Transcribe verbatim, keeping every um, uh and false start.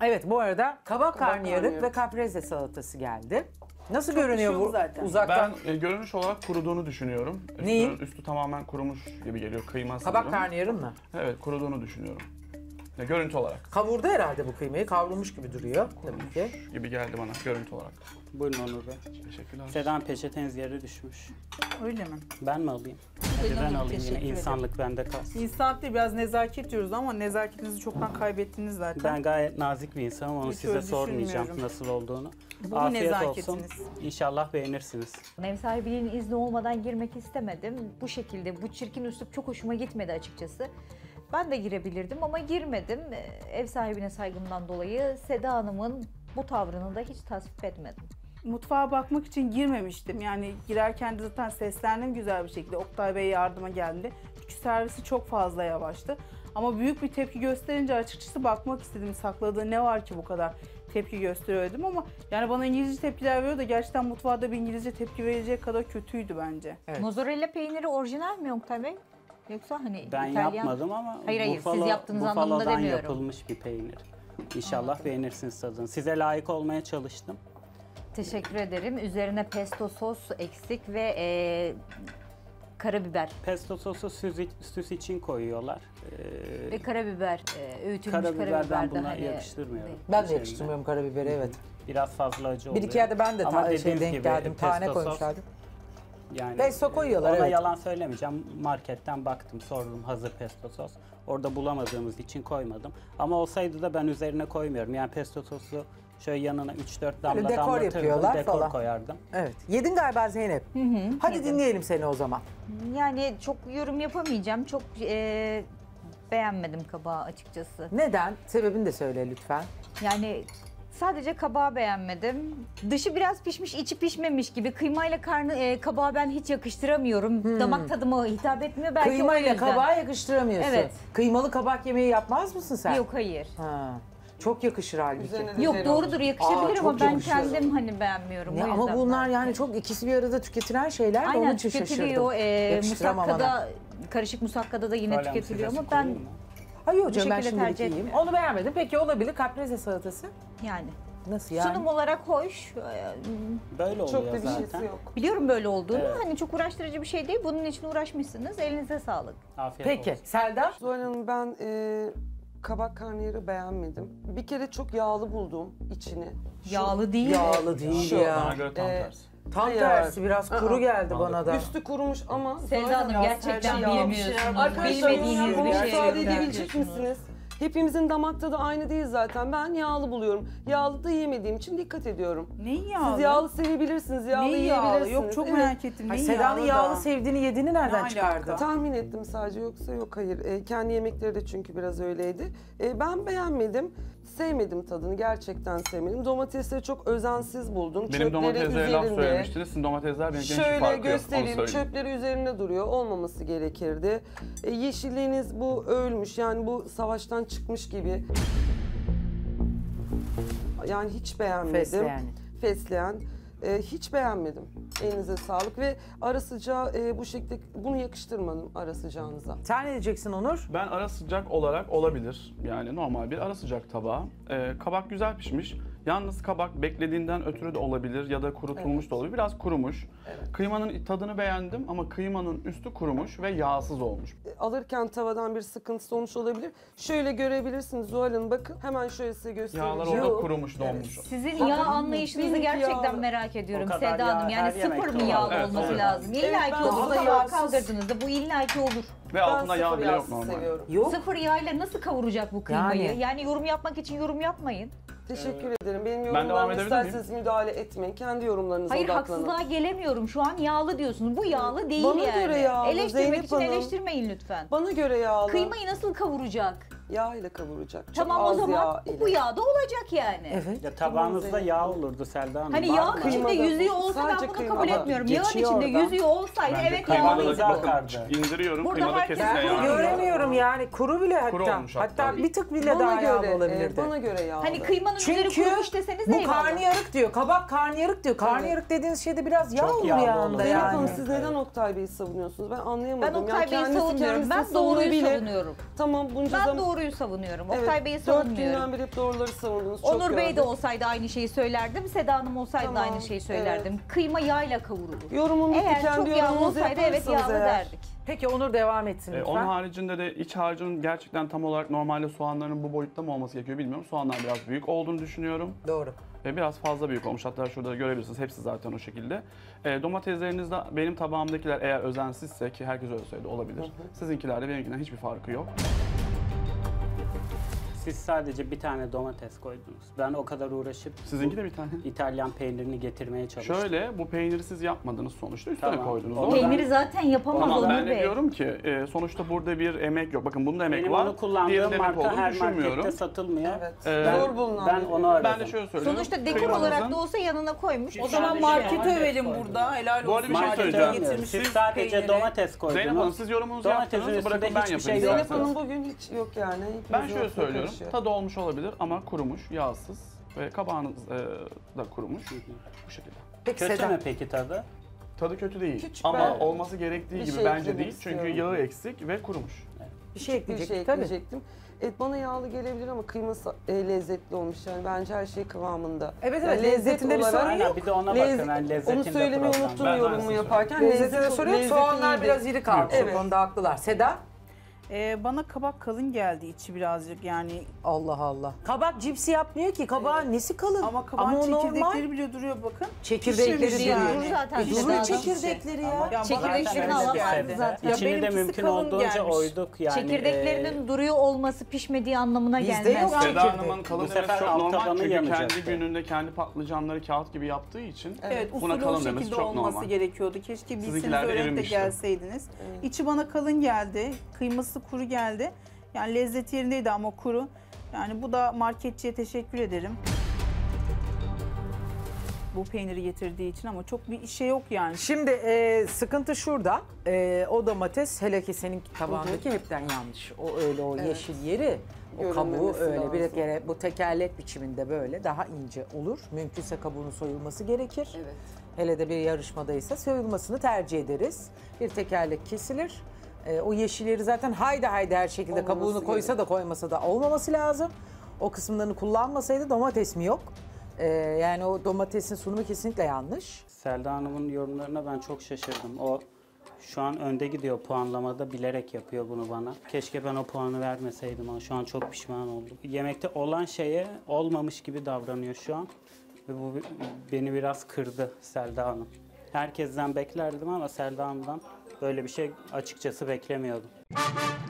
Evet, bu arada kabak karnıyarık karnıyarık. ve kaprese salatası geldi. Nasıl Çok görünüyor bir şey bu yok zaten. uzaktan? Ben e, görünüş olarak kuruduğunu düşünüyorum. Neyin? Üstü, üstü tamamen kurumuş gibi geliyor, kıyma Kabak sanırım. karnıyarın mı? Evet, kuruduğunu düşünüyorum. Ya, görüntü olarak. Kavurdu herhalde bu kıymayı. Kavrulmuş gibi duruyor tabii ki. Gibi geldi bana görüntü olarak. Buyurun Onur Bey. Teşekkürler. Sedan peçeteniz yere düşmüş. Öyle mi? Ben mi alayım? Hadi ben alayım yine. teşekkür İnsanlık bende kalsın. İnsan değil, biraz nezaket diyoruz ama nezaketinizi çoktan kaybettiniz zaten. Ben gayet nazik bir insanım. Onu Hiç size öyle sormayacağım düşünmüyorum. nasıl olduğunu. Bu Afiyet olsun. nezaketiniz. İnşallah beğenirsiniz. Ev sahibinin izni olmadan girmek istemedim. Bu şekilde, bu çirkin üslup çok hoşuma gitmedi açıkçası. Ben de girebilirdim ama girmedim. Ev sahibine saygımdan dolayı Seda Hanım'ın bu tavrını da hiç tasvip etmedim. Mutfağa bakmak için girmemiştim. Yani girerken de zaten seslendim güzel bir şekilde. Oktay Bey yardıma geldi. Çünkü servisi çok fazla yavaştı. Ama büyük bir tepki gösterince açıkçası bakmak istedim. Sakladığı ne var ki bu kadar tepki gösteriyor dedim ama yani bana İngilizce tepkiler veriyor da gerçekten mutfağda bir İngilizce tepki verecek kadar kötüydü bence. Evet. Mozzarella peyniri orijinal mi Oktay Bey? Yoksa hani Ben İtalyan... yapmadım ama Hayır, hayır, siz Buffalo- yaptığınız anlamında Buffalo'dan demiyorum. yapılmış bir peynir. İnşallah beğenirsiniz tadını. Size layık olmaya çalıştım. Teşekkür ederim. Üzerine pesto sos eksik ve e, karabiber. Pesto sosu süs, süs için koyuyorlar. Ee, Ve karabiber, e, öğütülmüş Karabiber karabiber, ben de buna hani... yakıştırmıyorum. Ben de Üzerine. yakıştırmıyorum karabiberi, evet. Biraz fazla acı Bir oluyor. iki yerde ben de Ama ta- şey dediğiniz denk gibi, geldim. Tane pesto sos- koymuşlardı. Yani Pesto koyuyorlar, ona evet. yalan söylemeyeceğim. Marketten baktım, sordum hazır pesto sos. Orada bulamadığımız için koymadım. Ama olsaydı da ben üzerine koymuyorum. Yani pesto sosu şöyle yanına üç dört damla dekor damlatırdım, yapıyorlar dekor falan. koyardım. Evet. Yedin galiba Zeynep. Hadi yedim. dinleyelim seni o zaman. Yani çok yorum yapamayacağım. Çok e, beğenmedim kabağı açıkçası. Neden? Sebebini de söyle lütfen. Yani sadece kabağı beğenmedim. Dışı biraz pişmiş, içi pişmemiş gibi. Kıymayla karnı, e, kabağı ben hiç yakıştıramıyorum. Damak tadıma hitap etmiyor belki o Kıymayla yüzden. kabağı yakıştıramıyorsun. Evet. Kıymalı kabak yemeği yapmaz mısın sen? Yok, hayır. Ha. Çok yakışır halbuki. Üzerine de Yok, güzel doğrudur, olmuş. yakışabilir Aa, ama çok ben yakışır. kendim hani beğenmiyorum. Ne, o yüzden ama bunlar belki. yani çok ikisi bir arada tüketilen şeyler de onun Aynen için tüketiliyor. şaşırdım. E, Yakıştıramam musakkada, karışık musakkada da yine Hala tüketiliyor size ama su ben koyayım mı? Hayır bu hocam ben şekilde şimdilik tercih yiyeyim. etmiyorum. Onu beğenmedim. Peki olabilir kaprese salatası. yani. Nasıl yani? Sunum olarak hoş. E, Böyle oluyor Çok da bir zaten. şeysi yok. Biliyorum böyle olduğunu. Evet. Hani çok uğraştırıcı bir şey değil. Bunun için uğraşmışsınız. Elinize sağlık. Afiyet Peki olsun. Serdar? Zuhal Hanım ben e, kabak karnıyarı beğenmedim. Bir kere çok yağlı buldum içini. Şu- Yağlı değil. Yağlı değil Şu- Bana ya. göre tam Ee, tersi. Tam Hayır. tersi biraz Aa, kuru geldi bana bana da. Üstü kurumuş ama Sevda Zuhal Hanım Hanım, gerçekten yağ- bilmiyorsunuz. Arkadaşlar Bilmediğiniz bunu bir şey müsaade edebilecek yapıyorsunuz. misiniz? Hepimizin damak tadı aynı değil zaten. Ben yağlı buluyorum. Yağlı da yemediğim için dikkat ediyorum. Neyi yağlı? Siz yağlı sevebilirsiniz, yağlı Neyi yiyebilirsiniz. yağlı? Yok çok Evet. merak ettim. Ay, Neyi Seda'nın yağlı, yağlı da? sevdiğini yediğini nereden Ne çıkardın? alaka? Tahmin ettim sadece, yoksa yok, hayır. E, kendi yemekleri de çünkü biraz öyleydi. E, ben beğenmedim. Sevmedim tadını, gerçekten sevmedim. Domatesleri çok özensiz buldum. Benim Çöpleri domateslere laf üzerinde. söylemiştiniz. Sizin domatesler benimkinden hiç Şöyle farkı yok. Onu göstereyim, söyleyeyim. çöpleri üzerine duruyor. Olmaması gerekirdi. E, yeşilliğiniz bu ölmüş, yani bu savaştan çıkmış gibi. Yani hiç beğenmedim. Fesleğen. Fesleğen. E, hiç beğenmedim. Elinize sağlık ve ara sıcağı e, bu şekilde bunu yakıştırmadım ara sıcağınıza. Sen ne diyeceksin Onur? Ben ara sıcak olarak olabilir. Yani normal bir ara sıcak tabağı. Ee, kabak güzel pişmiş. Yalnız kabak beklediğinden ötürü de olabilir ya da kurutulmuş da olabilir. Biraz kurumuş. Kıymanın tadını beğendim ama kıymanın üstü kurumuş ve yağsız olmuş. E, alırken tavadan bir sıkıntısı olmuş olabilir. Şöyle görebilirsiniz Zuhal Hanım, bakın hemen şöyle size göstereyim. Yağlar orada kurumuş, donmuş. Sizin yağ anlayışınızı Benimki gerçekten yağlı. merak ediyorum O kadar Seda yağ Hanım. Yani her sıfır yemekte mı olur. yağlı Evet, olması evet. lazım? Evet, İlla ki ben olur. daha Bu tabağı yağsız- kaldırdığınızda bu illa ki olur. Ve Ben altında yağ sıfır bile yok yağsız normal. seviyorum. Yok. Sıfır yağıyla nasıl kavuracak bu kıymayı? Yani. Yani, yorum yapmak için yorum yapmayın. Teşekkür ederim. Benim devam yorumlarıma edebilir miyim? isterseniz müdahale etmeyin. Kendi yorumlarınıza Hayır, odaklanın. haksızlığa gelemiyorum. Şu an yağlı diyorsunuz. Bu yağlı değil Bana yani. göre yağlı, Eleştirmek Zeynep için Hanım. eleştirmeyin lütfen. Bana göre yağlı. Kıymayı nasıl kavuracak? Yağ ile kavuracak. Çok Tamam, o az zaman yağ ile. bu yağda olacak yani. Evet. Ya tabağınızda yağ olurdu Selda Hanım. Hani Var yağın mı? içinde Kıymada- yüzüğü olsa ben sadece bunu kıymada. kabul etmiyorum. Yağın Geçiyor içinde oradan. yüzüğü olsaydı Bence evet kıymada yağlıydı. da bakın, Zakardı. indiriyorum. Burada Kıymada herkes kesinlikle kuru yağ. görüyor. Göremiyorum yani kuru bile hatta. Kuru olmuş hatta hatta. bir tık bile Bana daha yağlı göre, olabilirdi. e, bana göre yağlı. Hani kıymanın üzeri Çünkü kurumuş deseniz bu eyvallah. karnıyarık diyor, kabak karnıyarık diyor. Karnıyarık dediğiniz şeyde biraz yağ Çok olur yağlı yanında olur. Zeynep yani. Hanım, siz neden Oktay Bey'i savunuyorsunuz? Ben anlayamadım. Ben Ya Oktay Bey'i kendisi savunmuyorum. kendisini Ben doğruyu savunabilir. savunuyorum. Tamam, bunca Ben zaman doğruyu doğruyu savunuyorum. Evet, Oktay Bey'i dört savunmuyorum. günden beri hep doğruları savundunuz. Çok Onur Bey de gördüm. olsaydı aynı şeyi söylerdim. Seda Hanım olsaydı da Tamam, aynı şeyi söylerdim. Kıyma yağla kavrulur. Yorumum bitti. Eğer Kendi çok yağlı yorumunuzu olsaydı evet yaparsanız yağlı eğer. derdik. Peki Onur devam etsin Ee, lütfen. onun haricinde de iç harcının gerçekten tam olarak normalde soğanların bu boyutta mı olması gerekiyor bilmiyorum. Soğanlar biraz büyük olduğunu düşünüyorum. Doğru. Ve biraz fazla büyük olmuş. Hatta şurada görebilirsiniz. Hepsi zaten o şekilde. E, domatesleriniz de benim tabağımdakiler eğer özensizse, ki herkes öyle söyledi olabilir. Sizinkilerde benimkinden hiçbir farkı yok. Siz sadece bir tane domates koydunuz. Ben o kadar uğraşıp Sizinki de bir tane. İtalyan peynirini getirmeye çalıştım. Şöyle, bu peyniri siz yapmadınız sonuçta. Üstüne Tamam. koydunuz. O Doğru mu? Peyniri zaten yapamaz Tamam, ben Onur de Bey. diyorum ki e, sonuçta burada bir emek yok. Bakın bunda emek Benim var. onu kullandığım Diğerinde emek marka olduğunu her düşünmüyorum. markette satılmıyor. Evet. Ee, Zor bulunan Ben bir onu ürün. aradım. Ben de şöyle söylüyorum. Sonuçta dekor Kıymanızın- olarak da olsa yanına koymuş. O zaman Sadece marketi domates övelim koydum. burada. Helal Bu arada olsun. bir şey Markete söyleyeceğim. getirmiş Siz sadece peyniri. domates koydunuz. Zeynep Hanım siz yorumunuzu Domatesin yaptınız. Bırakın üstünde ben hiçbir yapayım. şey yok. Zeynep isterseniz. Hanım bugün hiç yok yani. Ben Hepimizin şöyle aklına söylüyorum. karışıyor. Tadı olmuş olabilir ama kurumuş, yağsız ve kabağınız e, da kurumuş. Bu şekilde. Peki Kötü Seda. mü peki tadı? Tadı kötü değil Küçük ama ben olması gerektiği bir gibi şey bence eklemek değil. Çünkü istiyorum. yağı eksik ve kurumuş. Bir şey Bir ekleyecek şey tabii. ekleyecektim. Et bana yağlı gelebilir ama kıyması e, lezzetli olmuş yani bence her şey kıvamında. Evet, Yani evet, lezzetinde bir sorun Aynen, yok. bir de ona Lezzet- bakın. Yani lezzetinde Onu söylemeyi problem. unuttum Ben- ben yorumu size yaparken. Lezzetinde Lezzeti- sorun yok. lezzeti Soğanlar iyiydi. biraz iri kalmış. Evet. O konuda haklılar. Seda? Ee, bana kabak kalın geldi içi birazcık yani. Allah Allah. Kabak cipsi yapmıyor ki. Kabağın nesi kalın? Ama kabağın o normal. çekirdekleri bile duruyor bakın. Çekirdekleri Pişmemiş duruyor. yani. Durur zaten. E, Seda duruyor Hanım. çekirdekleri ya. Ya Çekirdeklerini bana alamazdı geldi. zaten. Ya İçini de benimkisi mümkün kalın olduğunca gelmiş. oyduk yani. Çekirdeklerinin e, duruyor olması pişmediği anlamına Bizde gelmez. yok. Seda Çekirdeği. Hanım'ın kalın Bu sefer demesi çok alt normal tabanı çünkü kendi yanacaktı. gününde kendi patlıcanları kağıt gibi yaptığı için Evet, buna usulü o kalın demesi şekilde çok olması normal. gerekiyordu. Keşke bilseniz Sizinkiler de öğrenip de erimişti. gelseydiniz. İçi bana kalın geldi, kıyması kuru geldi. Yani lezzet yerindeydi ama kuru. Yani bu da marketçiye teşekkür ederim. Bu peyniri getirdiği için ama çok bir şey yok yani. Şimdi e, sıkıntı şurada. E, o domates hele ki senin tabağındaki hepten yanlış. O öyle o yeşil yeri. O kabuğu Görünmemesi öyle bir lazım. kere bu tekerlek biçiminde böyle daha ince olur. Mümkünse kabuğunun soyulması gerekir. Evet. Hele de bir yarışmadaysa soyulmasını tercih ederiz. Bir tekerlek kesilir. E, o yeşilleri zaten haydi haydi her şekilde Olmaması kabuğunu koysa da koymasa da olmaması lazım. O kısımlarını kullanmasaydı domates mi yok? E, yani o domatesin sunumu kesinlikle yanlış. Selda Hanım'ın yorumlarına ben çok şaşırdım. O şu an önde gidiyor puanlamada, bilerek yapıyor bunu bana. Keşke ben o puanı vermeseydim ama şu an çok pişman oldum. Yemekte olan şeye olmamış gibi davranıyor şu an. Ve bu beni biraz kırdı Selda Hanım. Herkesten beklerdim ama Selda Hanım'dan böyle bir şey açıkçası beklemiyordum.